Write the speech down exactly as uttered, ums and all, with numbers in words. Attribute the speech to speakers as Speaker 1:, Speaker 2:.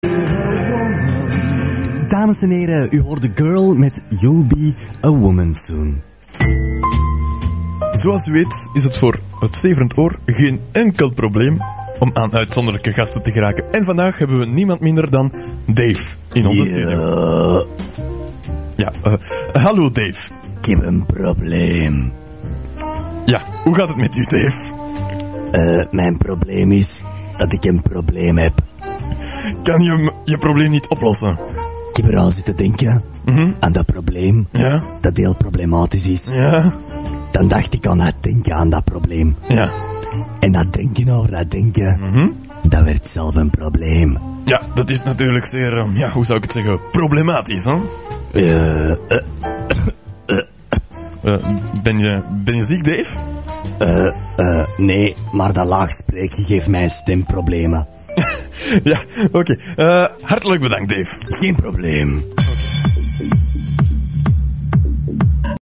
Speaker 1: Dames en heren, u hoort de Girl met You'll Be a Woman Soon.
Speaker 2: Zoals u weet is het voor het zeverend oor geen enkel probleem om aan uitzonderlijke gasten te geraken. En vandaag hebben we niemand minder dan Dave in onze
Speaker 1: Ja.
Speaker 2: studio. Ja, uh, hallo Dave.
Speaker 1: Ik heb een probleem.
Speaker 2: Ja, hoe gaat het met u, Dave?
Speaker 1: Uh, mijn probleem is dat ik een probleem heb.
Speaker 2: Kan je m- je probleem niet oplossen?
Speaker 1: Ik heb er al zitten denken
Speaker 2: Mhm.
Speaker 1: aan dat probleem,
Speaker 2: Ja?
Speaker 1: dat heel problematisch is.
Speaker 2: Ja?
Speaker 1: Dan dacht ik aan het denken aan dat probleem.
Speaker 2: Ja.
Speaker 1: En dat denken over dat denken,
Speaker 2: Mhm.
Speaker 1: dat werd zelf een probleem.
Speaker 2: Ja, dat is natuurlijk zeer, um, ja, hoe zou ik het zeggen, problematisch, hè?
Speaker 1: Uh, uh,
Speaker 2: Uh, ben, je, ben je ziek, Dave?
Speaker 1: uh, uh, nee, maar dat laag spreken geeft mij stemproblemen.
Speaker 2: Ja, oké. Okay. Uh, hartelijk bedankt, Dave.
Speaker 1: Geen probleem.